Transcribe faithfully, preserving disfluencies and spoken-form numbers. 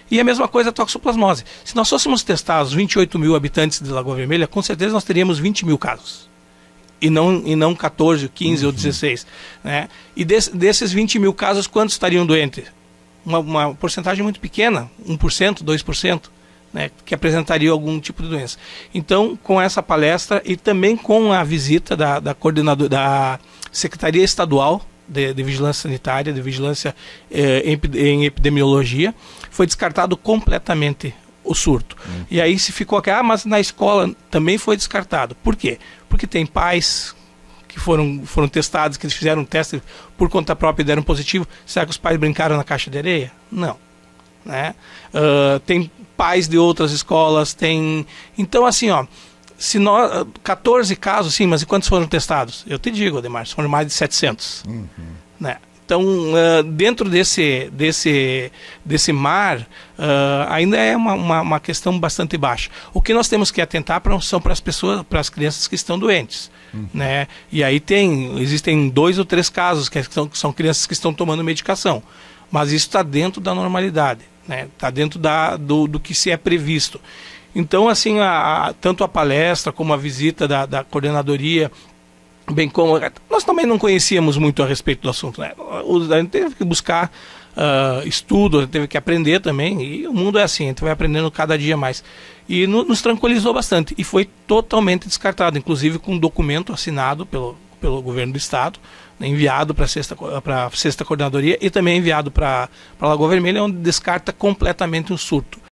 E a mesma coisa a toxoplasmose. Se nós fôssemos testar os vinte e oito mil habitantes de Lagoa Vermelha, com certeza nós teríamos vinte mil casos. E não, e não quatorze, quinze uhum. ou dezesseis. Né? E des, desses vinte mil casos, quantos estariam doentes? Uma, uma porcentagem muito pequena, um por cento, dois por cento, né? Que apresentaria algum tipo de doença. Então, com essa palestra e também com a visita da, da coordenadora da Secretaria Estadual de, de Vigilância Sanitária, de Vigilância eh, em, em Epidemiologia, foi descartado completamente o surto. Hum. E aí se ficou aqui, ah, mas na escola também foi descartado. Por quê? Porque tem pais que foram, foram testados, que fizeram um teste por conta própria e deram positivo. Será que os pais brincaram na caixa de areia? Não. Né? Uh, tem pais de outras escolas, tem... Então, assim, ó, se nós... quatorze casos, sim, mas e quantos foram testados? Eu te digo, Ademar, foram mais de setecentos. Uhum. Né? Então, uh, dentro desse, desse, desse mar, uh, ainda é uma, uma, uma questão bastante baixa. O que nós temos que atentar pra, são para as pessoas, para as crianças que estão doentes. Uhum. Né? E aí tem, existem dois ou três casos que são, que são crianças que estão tomando medicação. Mas isso está dentro da normalidade, né? Está dentro da, do, do que se é previsto. Então, assim, a, a, tanto a palestra como a visita da, da coordenadoria, bem como... Nós também não conhecíamos muito a respeito do assunto, né? A gente teve que buscar uh, estudo, a gente teve que aprender também, e o mundo é assim, a gente vai aprendendo cada dia mais. E no, nos tranquilizou bastante, e foi totalmente descartado, inclusive com um documento assinado pelo, pelo governo do estado, né, enviado para a sexta, para a sexta coordenadoria e também enviado para a Lagoa Vermelha, onde descarta completamente o surto.